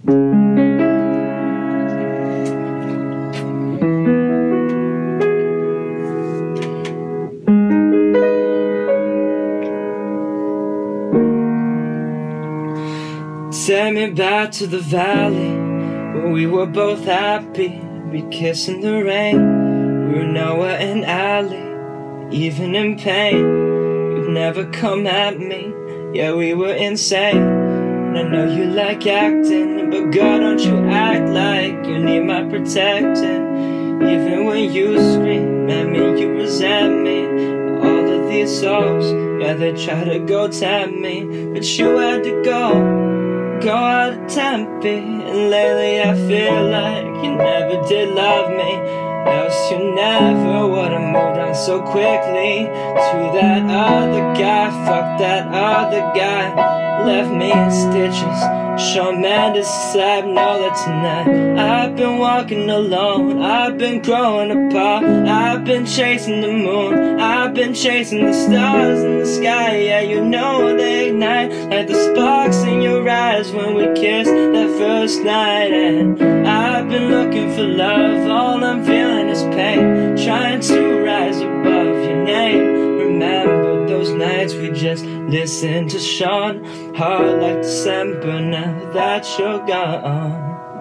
Take me back to the valley where we were both happy. We'd kiss in the rain. We were nowhere in alley, even in pain. You'd never come at me. Yeah, we were insane. And I know you like acting, but girl, don't you act like you need my protecting. Even when you scream at me, you resent me. All of these souls, yeah, they try to go tempt me, but you had to go out of temper. And lately I feel like you never did love me, else you never would've moved on so quickly to that other guy. Fuck that other guy, left me in stitches. Shawn Mendes said no that tonight I've been walking alone, I've been growing apart, I've been chasing the moon, I've been chasing the stars in the sky. Yeah, you know they ignite like the sparks in your eyes when we kissed that first night. And I've been looking for love, all I'm feeling is pain, trying to rise above your name. Remember those nights we just listened to Shawn, hard like December now that you're gone.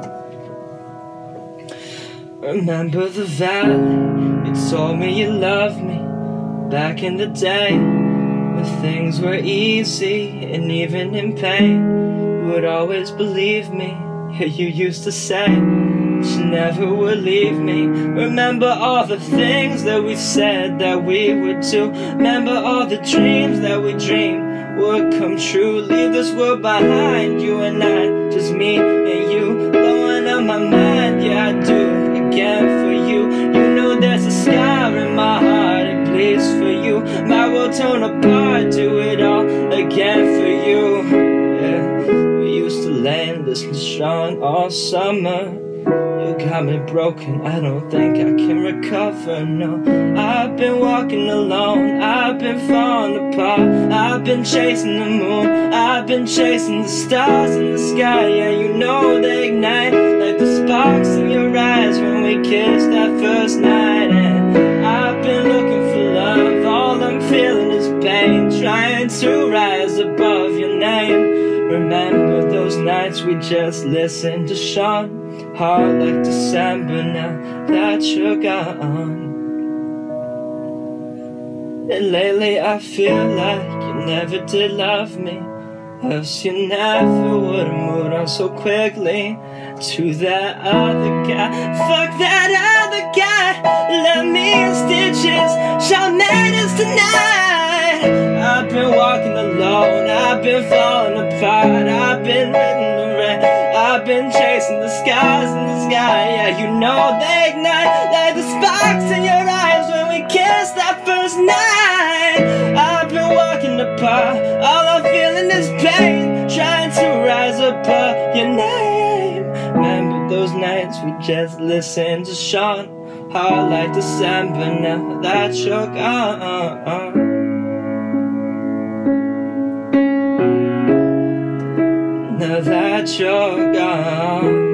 Remember the valley, you told me you loved me back in the day when things were easy and even in pain. You would always believe me, yeah, you used to say you never would leave me. Remember all the things that we said that we would do. Remember all the dreams that we dreamed would come true. Leave this world behind, you and I, just me and you, blowing up my mind. Yeah, I do it again for you. You know there's a scar in my heart, it bleeds for you. My world torn apart, do it all again for you. Yeah, we used to lay and listen to Shawn all summer. You got me broken, I don't think I can recover, no. I've been walking alone, I've been falling apart, I've been chasing the moon, I've been chasing the stars in the sky. Yeah, you know they ignite like the sparks in your eyes when we kissed that first night. And I've been looking for love, all I'm feeling is pain, trying to rise above your name. Remember those nights we just listened to Shawn, hard like December now that you're gone. And lately I feel like you never did love me, else you never would've moved on so quickly to that other guy. Fuck that other guy, left me in stitches. Shawn Mendes tonight. I've been walking alone, I've been falling apart, I've been written the red, I've been chasing the skies in the sky. Yeah, you know they ignite like the sparks in your eyes when we kissed that first night. I've been walking apart, all I'm feeling is pain, trying to rise above your name. Remember those nights we just listened to Shawn, hard like December now that you're gone. Now that you're gone.